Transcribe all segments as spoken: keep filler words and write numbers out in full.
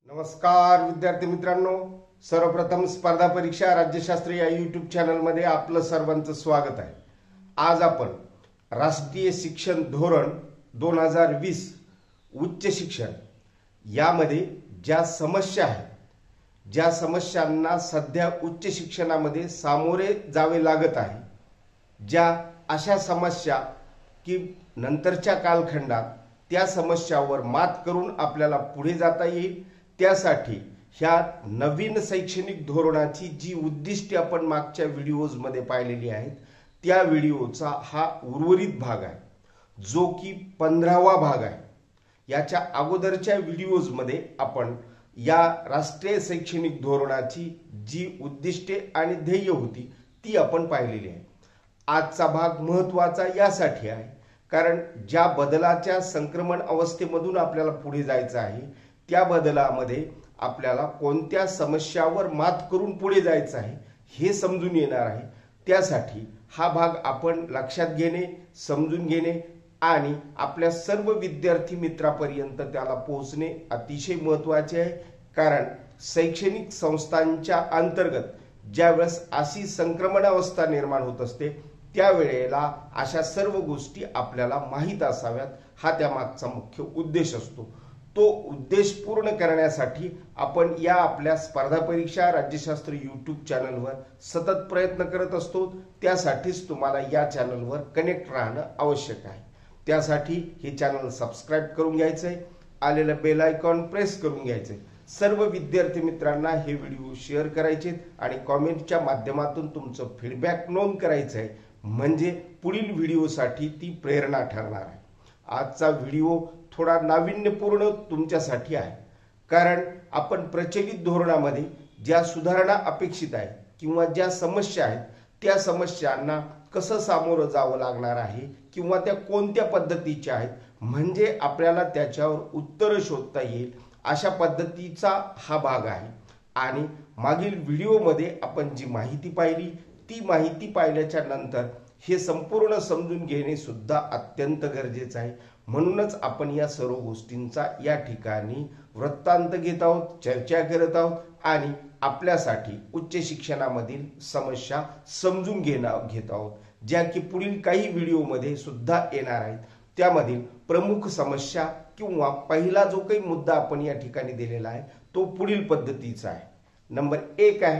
नमस्कार विद्यार्थी मित्रांनो, सर्वप्रथम स्पर्धा परीक्षा राज्यशास्त्र या यूट्यूब चॅनलमध्ये आपलं सर्वांचं स्वागत आहे। आज आपण राष्ट्रीय शिक्षण धोरण दोन हजार वीस उच्च शिक्षण यामध्ये ज्या समस्या आहेत, ज्या समस्यांना सध्या उच्च शिक्षणामध्ये सामोरे जावे लागत आहे, ज्या अशा समस्या की नंतरच्या कालखंडात त्या समस्यावर मात करून आपल्याला पुढे जाता येईल, त्यासाठी ह्या नवीन शैक्षणिक धोरणाची जी उद्दिष्टे आपण मागच्या व्हिडिओजमध्ये पाहिलेली आहेत, त्या व्हिडिओचा हा उर्वरित भाग आहे, जो की पंधरावा भाग आहे। याच्या अगोदरच्या व्हिडिओजमध्ये आपण या राष्ट्रीय शैक्षणिक धोरणाची जी उद्दिष्टे आणि ध्येय होती ती आपण पाहिलेली आहे। आजचा भाग महत्त्वाचा यासाठी आहे कारण ज्या बदलाच्या संक्रमण अवस्थेमधून आपल्याला पुढे जायचं आहे, त्या बदलामध्ये आपल्याला कोणत्या समस्यावर मात करून पुढे जायचं आहे हे समजून येणार आहे। त्यासाठी हा भाग आपण लक्षात घेणे, समजून घेणे आणि आपल्या सर्व विद्यार्थी मित्रांपर्यंत त्याला पोहोचणे अतिशय महत्त्वाचे आहे। कारण शैक्षणिक संस्थांच्या अंतर्गत ज्यावेळेस अशी संक्रमण अवस्था निर्माण होत असते, त्यावेळेला अशा सर्व गोष्टी आपल्याला माहीत असाव्यात, हा त्यामागचा मुख्य उद्देश असतो। तो उद्देश पूर्ण करण्यासाठी आपण या आपल्या स्पर्धा परीक्षा राज्यशास्त्र यूट्यूब चॅनलवर सतत प्रयत्न करत असतो। त्यासाठीच तुम्हाला या चॅनलवर कनेक्ट राहणं आवश्यक आहे। त्यासाठी हे चॅनल सबस्क्राइब करून घ्यायचंय, आलेलं बेल आयकॉन प्रेस करून घ्यायचंय, सर्व विद्यार्थी मित्रांना हे व्हिडिओ शेअर करायचे आणि कमेंटच्या माध्यमातून तुमचं फीडबॅक नोंद करायचं आहे, म्हणजे पुढील व्हिडिओसाठी ती प्रेरणा ठरणार आहे। आजचा व्हिडिओ थोडा नाविन्यपूर्ण तुमच्यासाठी आहे, कारण आपण प्रचलित धोरणामध्ये ज्या सुधारणा अपेक्षित आहे किंवा ज्या समस्या आहेत, त्या समस्यांना कसं सामोरं जावं लागणार आहे किंवा त्या कोणत्या पद्धतीच्या आहेत, म्हणजे आपल्याला त्याच्यावर उत्तर शोधता येईल अशा पद्धतीचा हा भाग आहे। आणि मागील व्हिडिओमध्ये आपण जी माहिती पाहिली, ती माहिती पाहिल्याच्या नंतर हे संपूर्ण समजून घेणे सुद्धा अत्यंत गरजेचं आहे। म्हणूनच आपण या सर्व गोष्टींचा या ठिकाणी वृत्तांत घेत आहोत, चर्चा करत आहोत आणि आपल्यासाठी उच्च शिक्षणामधील समस्या समजून घेणं घेत आहोत, ज्या की पुढील काही व्हिडिओमध्ये सुद्धा येणार आहेत। त्यामधील प्रमुख समस्या किंवा पहिला जो काही मुद्दा आपण या ठिकाणी दिलेला आहे तो पुढील पद्धतीचा आहे। नंबर एक आहे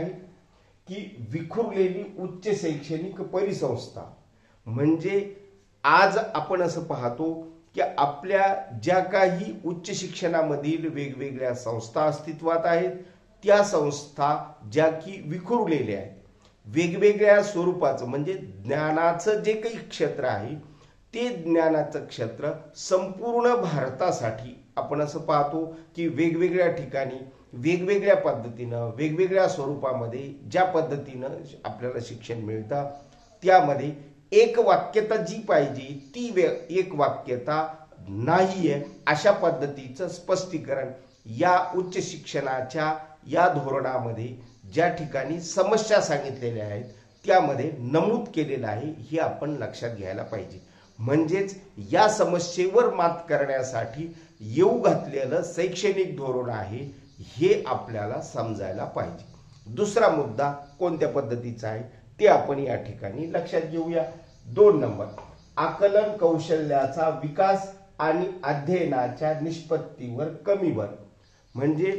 की विखुरलेली उच्च शैक्षणिक परिसंस्था। म्हणजे आज आपण असं पाहतो की आपल्या ज्या काही उच्च शिक्षणामधील वेगवेगळ्या संस्था अस्तित्वात आहेत, त्या संस्था ज्या की विखुरलेल्या आहेत, वेगवेगळ्या स्वरूपाचं म्हणजे ज्ञानाचं जे काही क्षेत्र आहे ते ज्ञानाचं क्षेत्र संपूर्ण भारतासाठी आपण असं पाहतो की वेगवेगळ्या ठिकाणी वेगवेगळ्या पद्धतीनं वेगवेगळ्या स्वरूपामध्ये ज्या पद्धतीनं आपल्याला शिक्षण मिळतं, त्यामध्ये एक वाक्यता जी पाहिजे ती एक वाक्यता नाहीये अशा पद्धतीचं स्पष्टीकरण या उच्च शिक्षणाच्या या धोरणामध्ये ज्या ठिकाणी समस्या सांगितलेल्या आहेत त्यामध्ये नमूद केलेलं आहे, हे आपण लक्षात घ्यायला पाहिजे। म्हणजेच या समस्येवर मात करण्यासाठी येऊ घातलेलं शैक्षणिक धोरण आहे हे आपल्याला समजायला पाहिजे। दुसरा मुद्दा कोणत्या पद्धतीचा आहे ते आपण या ठिकाणी लक्षात घेऊया। दोन नंबर, आकलन कौशल्याचा विकास आणि अध्ययनाच्या निष्पत्तीवर कमी भर। म्हणजे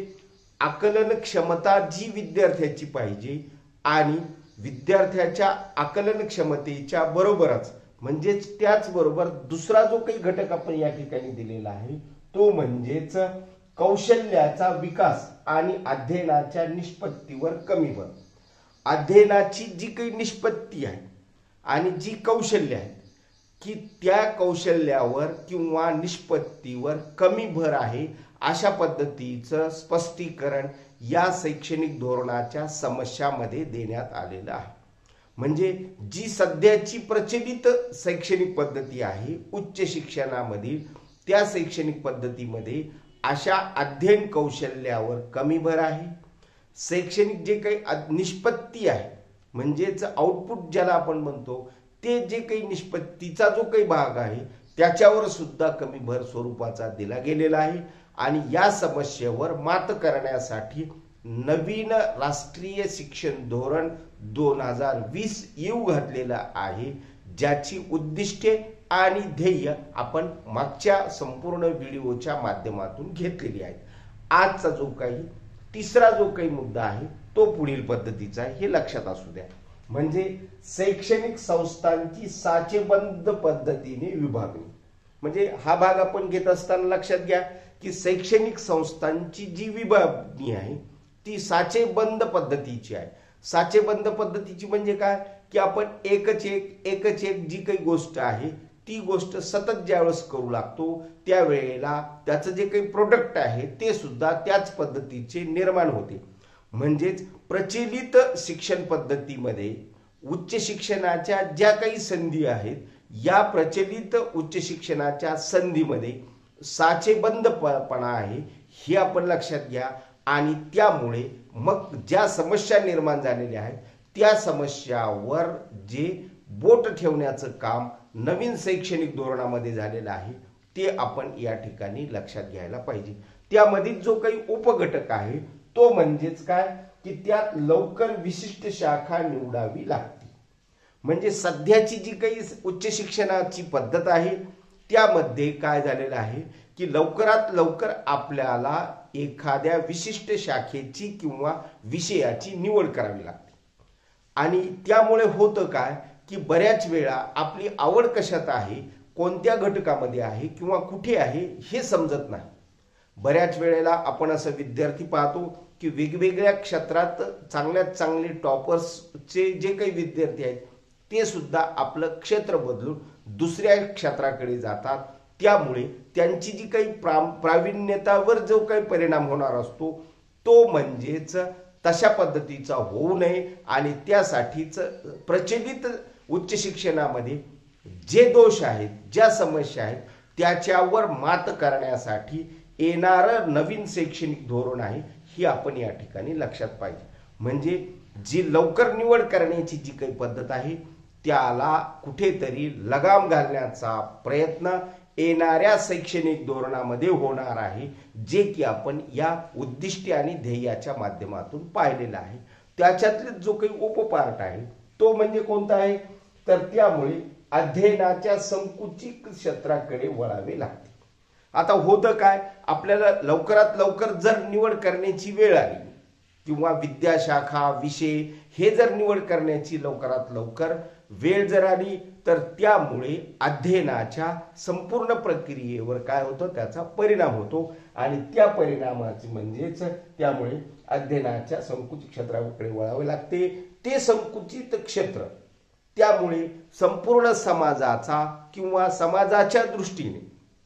आकलन क्षमता जी विद्यार्थ्याची पाहिजे आणि विद्यार्थ्याच्या आकलन क्षमतेच्या बरोबरच म्हणजेच त्याचबरोबर दुसरा जो काही घटक आपण या ठिकाणी दिलेला आहे तो म्हणजेच कौशल्याचा विकास आणि अध्ययनाच्या निष्पत्तीवर कमी भर। अध्ययनाची जी काही निष्पत्ती आहे आणि जी कौशल्य आहे की त्या कौशल्यावर किंवा निष्पत्तीवर कमी भर आहे अशा पद्धतीचं स्पष्टीकरण या शैक्षणिक धोरणाच्या समस्यामध्ये देण्यात आलेलं आहे। म्हणजे जी सध्याची प्रचलित शैक्षणिक पद्धती आहे उच्च शिक्षणामधील, त्या शैक्षणिक पद्धतीमध्ये अशा अध्ययन कौशल्यावर कमी भर आहे। शैक्षणिक जे काही निष्पत्ती आहे म्हणजेच आउटपुट ज्याला आपण म्हणतो, ते जे काही निष्पत्तीचा जो काही भाग आहे त्याच्यावर सुद्धा कमी भर स्वरूपाचा दिला गेलेला आहे आणि या समस्येवर मात करण्यासाठी नवीन राष्ट्रीय शिक्षण धोरण दोन हजार वीस येऊ घातलेलं आहे, ज्याची उद्दिष्टे आणि ध्येय आपण मागच्या संपूर्ण व्हिडिओच्या माध्यमातून घेतलेली आहेत. आजचा जो काही तिसरा जो काही मुद्दा आहे तो पुढील पद्धतीचा आहे, हे लक्षात असू द्या. म्हणजे शैक्षणिक संस्थांची साचेबंद पद्धतीने विभागणी. म्हणजे हा भाग आपण घेत असताना लक्षात घ्या की शैक्षणिक संस्थांची जी विभागणी आहे ती साचेबंद पद्धतीची आहे. साचेबंद पद्धतीची म्हणजे काय की आपण एकच एक एकच एक जी काही गोष्ट आहे ती गोष्ट सतत ज्यावेळेस करू लागतो त्यावेळेला त्याचं जे काही प्रोडक्ट आहे ते सुद्धा त्याच पद्धतीचे निर्माण होते. म्हणजेच प्रचलित शिक्षण पद्धतीमध्ये उच्च शिक्षणाच्या ज्या काही संधी आहेत या प्रचलित उच्च शिक्षणाच्या संधीमध्ये साचेबंदपणा आहे हे आपण लक्षात घ्या. आणि त्यामुळे मग ज्या समस्या निर्माण झालेल्या आहेत त्या समस्यावर जे बोट ठेवण्याचं काम नवीन शैक्षणिक धोरणामध्ये झालेलं आहे ते आपण या ठिकाणी लक्षात घ्यायला पाहिजे. त्यामधील जो काही उपघटक आहे तो म्हणजेच काय की त्यात लवकर विशिष्ट शाखा निवडावी लागते. म्हणजे सध्याची जी काही उच्च शिक्षणाची पद्धत आहे त्यामध्ये काय झालेलं आहे की लवकरात लवकर आपल्याला एखाद्या विशिष्ट शाखेची किंवा विषयाची निवड करावी लागते. आणि त्यामुळे होतं काय की बऱ्याच वेळा आपली आवड कशात आहे, कोणत्या घटकामध्ये आहे किंवा कुठे आहे हे समजत नाही. बऱ्याच वेळेला आपण असं विद्यार्थी पाहतो की वेगवेगळ्या क्षेत्रात चांगल्यात चांगले टॉपर्सचे जे काही विद्यार्थी आहेत ते सुद्धा आपलं क्षेत्र बदलून दुसऱ्या क्षेत्राकडे जातात. त्यामुळे त्यांची जी काही प्रा प्रावीण्यतावर जो काही परिणाम होणार असतो तो म्हणजेच तशा पद्धतीचा होऊ नये. आणि त्यासाठीच प्रचलित उच्च शिक्षणामध्ये जे दोष आहेत, ज्या समस्या आहेत त्याच्यावर मात करण्यासाठी येणारं नवीन शैक्षणिक धोरण आहे ही आपण या ठिकाणी लक्षात पाहिजे. म्हणजे जी लवकर निवड करण्याची जी काही पद्धत आहे त्याला कुठेतरी लगाम घालण्याचा प्रयत्न येणाऱ्या शैक्षणिक धोरणामध्ये होणार आहे, जे की आपण या उद्दिष्टे आणि ध्येयाच्या माध्यमातून पाहिलेलं आहे. त्याच्यातले जो काही उपपार्ट आहे तो म्हणजे कोणता आहे तर त्यामुळे अध्ययनाच्या संकुचित क्षेत्राकडे वळावे लागते. आता होतं काय आपल्याला लवकरात लवकर जर निवड करण्याची वेळ आली किंवा विद्याशाखा विषय हे जर निवड करण्याची लवकरात लवकर वेळ जर आली तर त्यामुळे अध्ययनाच्या संपूर्ण प्रक्रियेवर काय होतं त्याचा परिणाम होतो. आणि त्या परिणामाचे म्हणजेच त्यामुळे अध्ययनाच्या संकुचित क्षेत्राकडे वळावे लागते. ते संकुचित क्षेत्र त्यामुळे संपूर्ण समाजाचा किंवा समाजाच्या दृष्टीने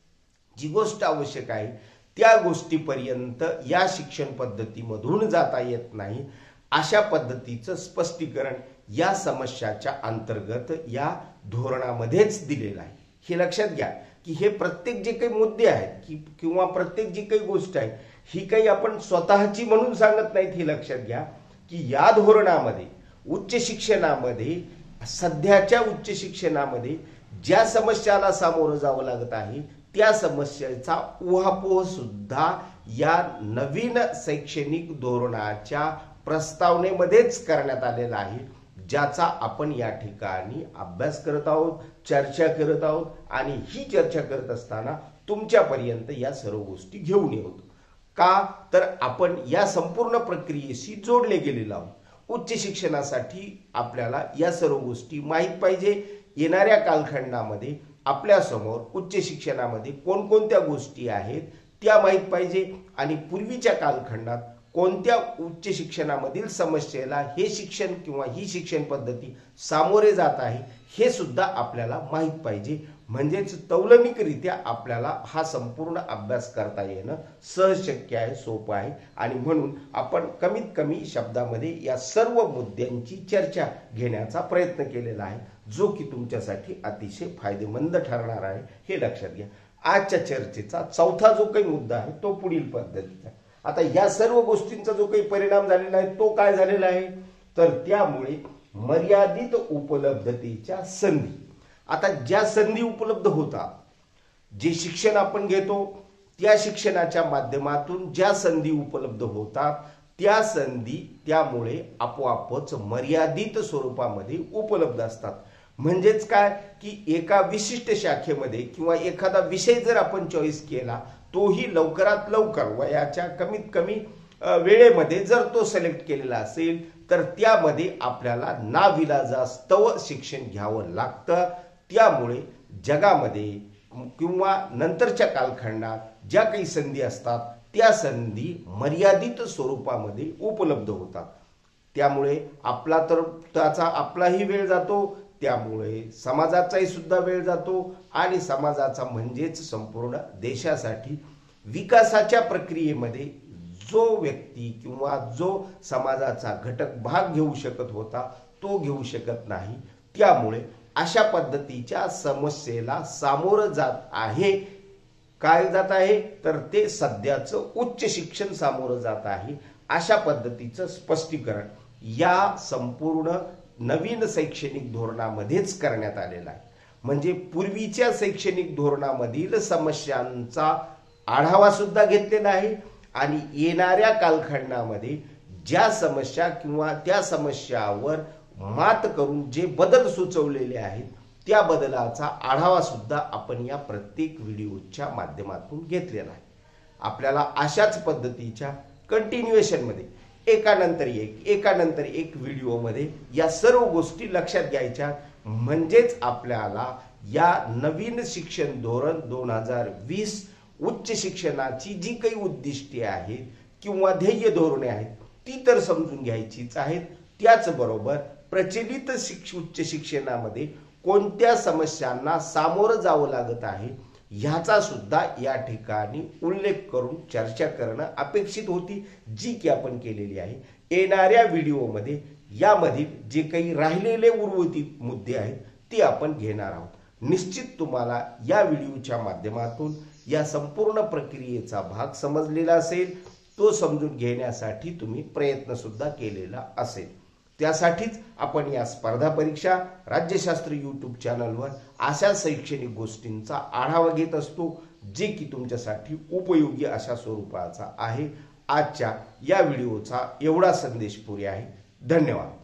जी गोष्ट आवश्यक आहे त्या गोष्टीपर्यंत या शिक्षण पद्धतीमधून जाता येत नाही. अशा पद्धतीचं स्पष्टीकरण या समस्याच्या अंतर्गत या धोरणामध्येच दिलेलं आहे. हे लक्षात घ्या की हे प्रत्येक जे काही मुद्दे आहेत की किंवा प्रत्येक जी काही गोष्ट आहे ही काही आपण स्वतःची म्हणून सांगत नाहीत. हे लक्षात घ्या की या धोरणामध्ये उच्च शिक्षणामध्ये सध्याच्या उच्च शिक्षणामध्ये ज्या समस्याला सामोरं जावं लागत आहे त्या समस्येचा उहापोह सुद्धा या नवीन शैक्षणिक धोरणाच्या प्रस्तावनेमध्येच करण्यात आलेला आहे, ज्याचा आपण या ठिकाणी अभ्यास करत आहोत, चर्चा करत आहोत. आणि ही चर्चा करत असताना तुमच्यापर्यंत या सर्व गोष्टी घेऊन येतो. का तर आपण या संपूर्ण प्रक्रियेशी जोडले गेलेलो आहोत. उच्च शिक्षणासाठी आपल्याला या सर्व गोष्टी माहीत पाहिजे. येणाऱ्या कालखंडामध्ये आपल्यासमोर उच्च शिक्षणामध्ये कोणकोणत्या गोष्टी आहेत त्या माहीत पाहिजे. आणि पूर्वीच्या कालखंडात कोणत्या उच्च शिक्षणामधील समस्येला हे शिक्षण किंवा ही शिक्षण पद्धती सामोरे जात आहे हे सुद्धा आपल्याला माहीत पाहिजे. म्हणजेच तौलनिकरित्या आपल्याला हा संपूर्ण अभ्यास करता येणं सहज शक्य आहे, सोपं आहे. आणि म्हणून आपण कमीत कमी शब्दामध्ये या सर्व मुद्द्यांची चर्चा घेण्याचा प्रयत्न केलेला आहे, जो की तुमच्यासाठी अतिशय फायदेमंद ठरणार आहे. हे लक्षात घ्या. आजच्या चर्चेचा चौथा जो काही मुद्दा आहे तो पुढील पद्धतीचा. आता या सर्व गोष्टींचा जो काही परिणाम झालेला आहे तो काय झालेला आहे तर त्यामुळे मर्यादित उपलब्धतेच्या संधी. आता ज्या संधी उपलब्ध होतात, जे शिक्षण आपण घेतो त्या शिक्षणाच्या माध्यमातून ज्या संधी उपलब्ध होतात त्या संधी त्यामुळे आपोआपच मर्यादित स्वरूपामध्ये उपलब्ध असतात। म्हणजेच काय की एका विशिष्ट शाखेमध्ये किंवा एखादा विषय जर आपण चॉईस केला, तोही लवकरात लवकर वयाच्या कमीत कमी वेळेमध्ये जर तो सिलेक्ट केलेला असेल तर त्यामध्ये आपल्याला नाविलाजास्तव शिक्षण घ्यावं लागतं। त्यामुळे जगामध्ये किंवा नंतरच्या कालखंडात ज्या काही संधी असतात त्या संधी मर्यादित स्वरूपामध्ये उपलब्ध होतात। त्यामुळे आपला तर त्याचा आपलाही वेळ जातो, त्यामुळे समाजाचाही सुद्धा वेळ जातो आणि समाजाचा म्हणजेच संपूर्ण देशासाठी विकासाच्या प्रक्रियेमध्ये जो व्यक्ती किंवा जो समाजाचा घटक भाग घेऊ शकत होता तो घेऊ शकत नाही। त्यामुळे अशा पद्धतीच्या समस्येला सामोरं जात आहे। काय जात आहे तर ते सध्याचं उच्च शिक्षण सामोरं जात आहे। अशा पद्धतीचं स्पष्टीकरण या संपूर्ण नवीन शैक्षणिक धोरणामध्येच करण्यात आलेला आहे। म्हणजे पूर्वीच्या शैक्षणिक धोरणामधील समस्यांचा आढावा सुद्धा घेतलेला आहे आणि येणाऱ्या कालखंडामध्ये ज्या समस्या किंवा त्या समस्यावर मात करून जे बदल सुचवलेले आहेत त्या बदलाचा आढावा सुद्धा आपण या प्रत्येक व्हिडिओच्या माध्यमातून घेतलेला आहे। आपल्याला अशाच पद्धतीच्या कंटिन्युएशन मध्ये एकानंतर एक एकानंतर एक व्हिडिओमध्ये या सर्व गोष्टी लक्षात घ्यायच्या, म्हणजेच आपल्याला या नवीन शिक्षण धोरण दोन हजार वीस उच्च शिक्षणाची जी काही उद्दिष्टे आहेत किंवा ध्येय धोरणे आहेत ती तर समजून घ्यायचीच आहेत। त्याचबरोबर प्रचलित शिक्ष उच्च शिक्षणामध्ये कोणत्या समस्यांना सामोरं जावं लागत आहे ह्याचा सुद्धा या ठिकाणी उल्लेख करून चर्चा करणं अपेक्षित होती, जी की आपण केलेली आहे। येणाऱ्या व्हिडिओमध्ये यामधील जे काही राहिलेले उर्वरित मुद्दे आहेत ते आपण घेणार आहोत। निश्चित तुम्हाला या व्हिडिओच्या माध्यमातून या संपूर्ण प्रक्रियेचा भाग समजलेला असेल, तो समजून घेण्यासाठी तुम्ही प्रयत्न सुद्धा केलेला असेल। त्यासाठीच आपण या स्पर्धा परीक्षा राज्यशास्त्र यूट्यूब चॅनलवर अशा शैक्षणिक गोष्टींचा आढावा घेत असतो जे की तुमच्यासाठी उपयोगी अशा स्वरूपाचा आहे। आजच्या या व्हिडिओचा एवढा संदेश पुरे आहे। धन्यवाद।